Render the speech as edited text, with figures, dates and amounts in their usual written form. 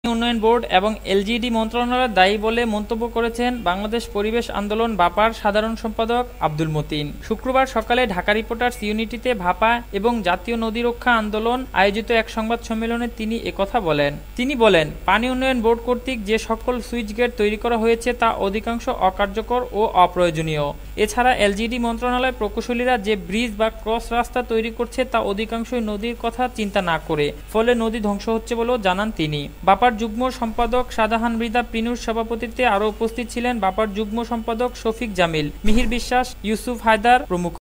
উন্নয়ন বোর্ড এবং এলজিইডি মন্ত্রণালয় দায়ী বলে মন্তব্য করেছেন বাংলাদেশ পরিবেশ আন্দোলন ভাপার সাধারণ সম্পাদক আব্দুল মতিন। শুক্রবার সকালে ঢাকা রিপোর্টার্স ইউনিটিতে ভাপা এবং জাতীয় নদী রক্ষা আন্দোলন আয়োজিত এক সংবাদ সম্মেলনে তিনি একথা বলেন। তিনি বলেন, পানি উন্নয়ন বোর্ড কর্তৃক যে সকল সুইচ গেট তৈরি করা হয়েছে তা অধিকাংশ অকার্যকর ও অপ্রয়োজনীয়। এছাড়া এলজিইডি মন্ত্রণালয় প্রকৌশলীরা যে ব্রিজ বা ক্রস রাস্তা তৈরি করছে তা অধিকাংশই নদীর কথা চিন্তা না করে, ফলে নদী ধ্বংস হচ্ছে বলেও জানান তিনি। ভাপার যুগ্ম সম্পাদক শাহজাহান মৃধা পিনুর সভাপতিত্বে আরও উপস্থিত ছিলেন ভাপার যুগ্ম সম্পাদক শফিক জামিল, মিহির বিশ্বাস, ইউসুফ হায়দার প্রমুখ।